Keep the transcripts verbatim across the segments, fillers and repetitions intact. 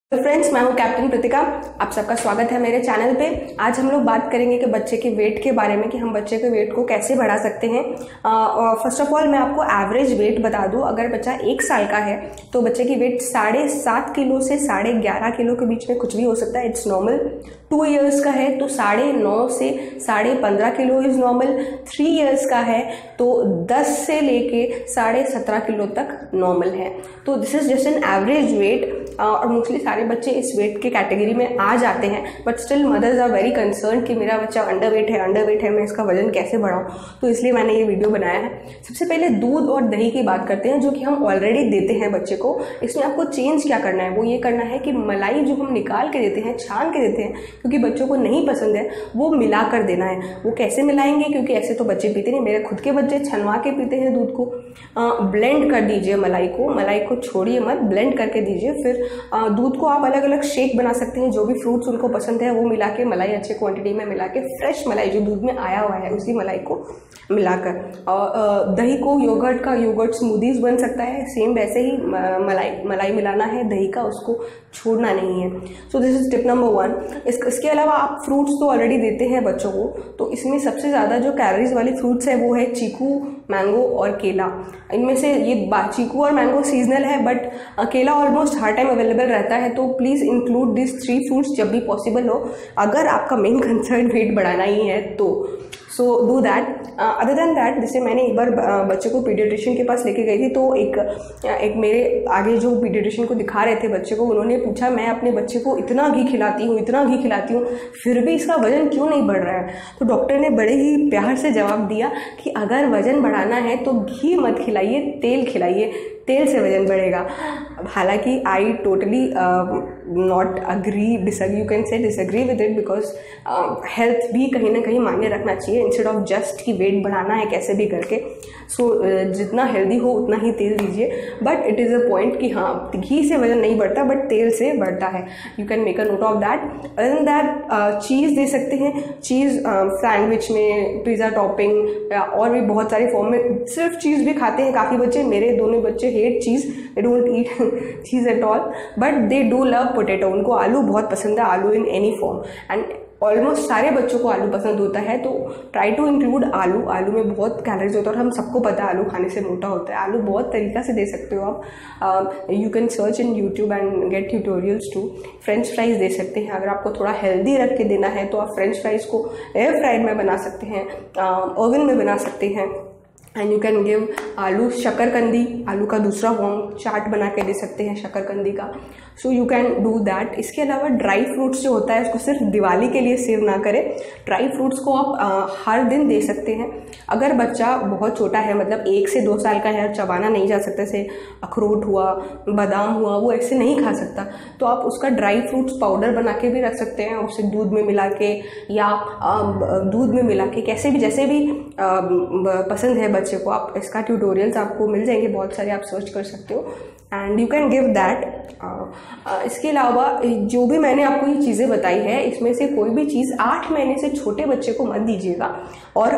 तो फ्रेंड्स, मैं हूं कैप्टन कृतिका। आप सबका स्वागत है मेरे चैनल पे। आज हम लोग बात करेंगे कि बच्चे के वेट के बारे में, कि हम बच्चे के वेट को कैसे बढ़ा सकते हैं। फर्स्ट ऑफ ऑल मैं आपको एवरेज वेट बता दूं। अगर बच्चा एक साल का है तो बच्चे की वेट साढ़े सात किलो से साढ़े ग्यारह किलो के बीच में कुछ भी हो सकता है, इट्स नॉर्मल। टू ईयर्स का है तो साढ़े नौ से साढ़े पंद्रह kilo is normal. Three years का है तो दस से लेके साढ़े सत्रह किलो तक नॉर्मल है। तो this is just an average weight. और मोस्टली सारे बच्चे इस वेट के कैटेगरी में आ जाते हैं, but still mothers are very concern कि मेरा बच्चा अंडर वेट है अंडर वेट है मैं इसका वजन कैसे बढ़ाऊं। तो इसलिए मैंने ये वीडियो बनाया है। सबसे पहले दूध और दही की बात करते हैं, जो कि हम ऑलरेडी देते हैं बच्चे को। इसमें आपको चेंज क्या करना है, वो ये करना है कि मलाई जो हम निकाल के देते हैं, छान के देते हैं, क्योंकि बच्चों को नहीं पसंद है, वो मिला कर देना है। वो कैसे मिलाएंगे, क्योंकि ऐसे तो बच्चे पीते नहीं, मेरे खुद के बच्चे छनवा के पीते हैं दूध को। ब्लेंड कर दीजिए मलाई को, मलाई को छोड़िए मत, ब्लेंड करके दीजिए। फिर दूध को आप अलग अलग शेक बना सकते हैं, जो भी फ्रूट्स उनको पसंद है वो मिला के, मलाई अच्छे क्वांटिटी में मिला के, फ्रेश मलाई जो दूध में आया हुआ है उसी मलाई को मिलाकर। और दही को योगर्ट का योगर्ट स्मूदीज बन सकता है, सेम वैसे ही मलाई मलाई मिलाना है दही का, उसको छोड़ना नहीं है। So this is tip number one. इस, इसके अलावा आप फ्रूट्स तो ऑलरेडी देते हैं बच्चों को, तो इसमें सबसे ज़्यादा जो कैलोरीज वाली फ्रूट्स है वो है चीकू, मैंगो और केला। इनमें से ये चीकू और मैंगो सीजनल है, बट केला ऑलमोस्ट हर टाइम अवेलेबल रहता है। तो please include this three fruits जब भी पॉसिबल हो, अगर आपका मेन कंसर्न वेट बढ़ाना ही है तो। So do that. Other than that, जैसे मैंने एक बार बच्चे को पीडियाट्रिशियन के पास लेके गई थी, तो एक एक मेरे आगे जो पीडियाट्रिशियन को दिखा रहे थे बच्चे को, उन्होंने पूछा मैं अपने बच्चे को इतना घी खिलाती हूँ इतना घी खिलाती हूँ फिर भी इसका वजन क्यों नहीं बढ़ रहा है। तो डॉक्टर ने बड़े ही प्यार से जवाब दिया कि अगर वजन बढ़ाना है तो घी मत खिलाइए, तेल खिलाइए, तेल से वजन बढ़ेगा। हालांकि I totally not agree disagree, you can say disagree with it, because health भी कहीं ना कहीं मायने रखना चाहिए, इंस्टेड ऑफ जस्ट कि वेट बढ़ाना है कैसे भी करके। सो so, uh, जितना हेल्दी हो उतना ही तेल दीजिए। But it is a point कि हाँ, घी से वजन नहीं बढ़ता बट तेल से बढ़ता है। You can make a note of that. Other than that, cheese दे सकते हैं। चीज़ सैंडविच में, पिज़्ज़ा टॉपिंग, और भी बहुत सारे फॉर्म में सिर्फ चीज़ भी खाते हैं काफ़ी बच्चे। मेरे दोनों बच्चे hate cheese, they don't eat cheese at all, but they do love potato. उनको आलू बहुत पसंद है, आलू in any form. And almost सारे बच्चों को आलू पसंद होता है, तो ट्राई टू इंक्लूड आलू। आलू में बहुत कैलोरीज होता है और हम सबको पता है आलू खाने से मोटा होता है। आलू बहुत तरीका से दे सकते हो आप। You can search in YouTube and get tutorials too. French fries दे सकते हैं। अगर आपको थोड़ा हेल्दी रख के देना है तो आप फ्रेंच फ्राइज को एयर फ्राइड में बना सकते हैं, ओवन में बना सकते हैं। एंड यू कैन गिव आलू शकरकंदी, आलू का दूसरा फॉर्म चाट बना के दे सकते हैं शकरकंदी का। So you can do that. इसके अलावा ड्राई फ्रूट्स जो होता है उसको सिर्फ दिवाली के लिए सेव ना करें। ड्राई फ्रूट्स को आप आ, हर दिन दे सकते हैं। अगर बच्चा बहुत छोटा है, मतलब एक से दो साल का है, चबाना नहीं जा सकता, जैसे अखरोट हुआ, बादाम हुआ, वो ऐसे नहीं खा सकता, तो आप उसका ड्राई फ्रूट्स पाउडर बना के भी रख सकते हैं, उसे दूध में मिला के या दूध में मिला के, कैसे भी जैसे भी आ, पसंद है बच्चे को। आप इसका ट्यूटोरियल्स आपको मिल जाएंगे बहुत सारे, आप सर्च कर सकते हो and you can give that. इसके अलावा जो भी मैंने आपको ये चीज़ें बताई है, इसमें से कोई भी चीज़ आठ महीने से छोटे बच्चे को मत दीजिएगा, और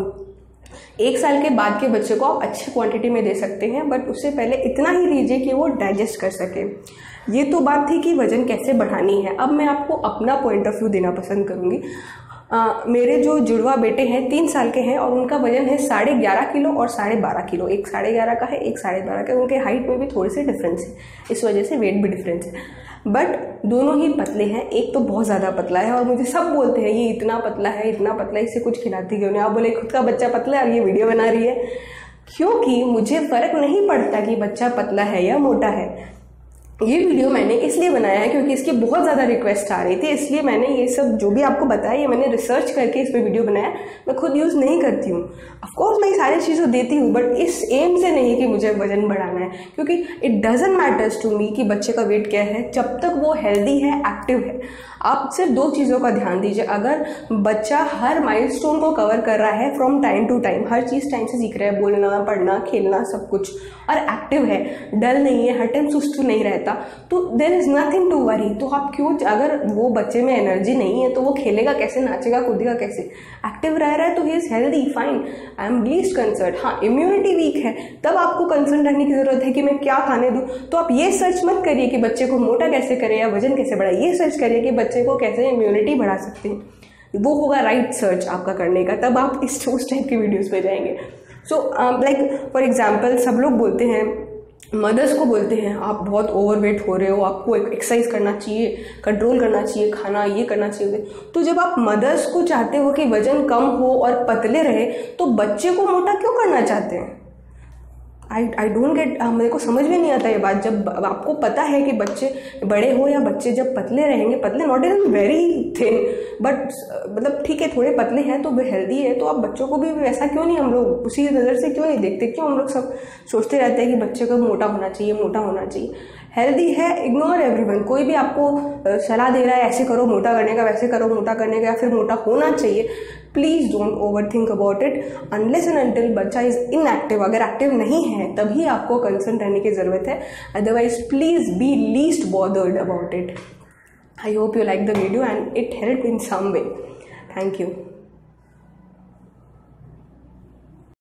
uh, एक साल के बाद के बच्चे को आप अच्छी क्वांटिटी में दे सकते हैं, बट उससे पहले इतना ही दीजिए कि वो डाइजेस्ट कर सके। ये तो बात थी कि वजन कैसे बढ़ानी है। अब मैं आपको अपना पॉइंट ऑफ व्यू देना पसंद करूँगी। Uh, मेरे जो जुड़वा बेटे हैं तीन साल के हैं और उनका वजन है साढ़े ग्यारह किलो और साढ़े बारह किलो। एक साढ़े ग्यारह का है, एक साढ़े बारह का है। उनके हाइट में भी थोड़ी सी डिफरेंस है, इस वजह से वेट भी डिफरेंस है, बट दोनों ही पतले हैं। एक तो बहुत ज़्यादा पतला है और मुझे सब बोलते हैं ये इतना पतला है इतना पतला है, इससे कुछ खिलाती क्यों नहीं। आप बोले खुद का बच्चा पतला है और ये वीडियो बना रही है, क्योंकि मुझे फ़र्क नहीं पड़ता कि बच्चा पतला है या मोटा है। ये वीडियो मैंने इसलिए बनाया है क्योंकि इसकी बहुत ज़्यादा रिक्वेस्ट आ रही थी, इसलिए मैंने ये सब जो भी आपको बताया ये मैंने रिसर्च करके इस पर वीडियो बनाया। मैं खुद यूज़ नहीं करती हूँ, ऑफकोर्स मैं सारी चीज़ें देती हूँ, बट इस एम से नहीं कि मुझे वजन बढ़ाना है, क्योंकि it doesn't matters to me कि बच्चे का वेट क्या है, जब तक वो हेल्दी है, एक्टिव है। आप सिर्फ दो चीज़ों का ध्यान दीजिए। अगर बच्चा हर माइलस्टोन को कवर कर रहा है फ्रॉम टाइम टू टाइम, हर चीज़ टाइम से सीख रहा है, बोलना, पढ़ना, खेलना, सब कुछ, और एक्टिव है, डल नहीं है, हर टाइम सुस्त नहीं रहता, तो there is nothing to worry. तो आप क्यों, अगर वो बच्चे में एनर्जी नहीं है तो वो खेलेगा कैसे, नाचेगा, कूदेगा कैसे? एक्टिव रह रहा है तो he is healthy, fine, I am least concern. हाँ, इम्यूनिटी वीक है, तब आपको कंसर्न रहने की जरूरत है कि मैं क्या खाने दूँ। तो आप ये सर्च मत करिए कि बच्चे को मोटा कैसे करें या वजन कैसे बढ़ाए, ये सर्च करिए कि बच्चे को कैसे इम्यूनिटी बढ़ा सकते हैं। वो होगा राइट सर्च आपका करने का, तब आप इस उस टाइप की वीडियोस पे जाएंगे। सो लाइक फॉर एग्जांपल, सब लोग बोलते हैं, मदर्स को बोलते हैं, आप बहुत ओवरवेट हो रहे हो, आपको एक्सरसाइज करना चाहिए, कंट्रोल करना चाहिए, खाना ये करना चाहिए। तो जब आप मदर्स को चाहते हो कि वजन कम हो और पतले रहे, तो बच्चे को मोटा क्यों करना चाहते हैं? आई आई डोंट गेट, मेरे को समझ में नहीं आता ये बात। जब आपको पता है कि बच्चे बड़े हो या बच्चे जब पतले रहेंगे, पतले not in very thin, but मतलब ठीक है थोड़े पतले हैं तो वे हेल्दी है, तो आप बच्चों को भी वैसा क्यों नहीं, हम लोग उसी नज़र से क्यों नहीं देखते? क्यों हम लोग सब सोचते रहते हैं कि बच्चे को मोटा होना चाहिए, मोटा होना चाहिए? हेल्दी है, इग्नोर एवरीवन। कोई भी आपको सलाह दे रहा है ऐसे करो मोटा करने का, वैसे करो मोटा करने का, या फिर मोटा होना चाहिए, please don't over think about it unless and until बच्चा इज इनएक्टिव। अगर एक्टिव नहीं है तभी आपको कंसर्न रहने की ज़रूरत है, otherwise please be least bothered about it. I hope you like the video and it help in some way. Thank you.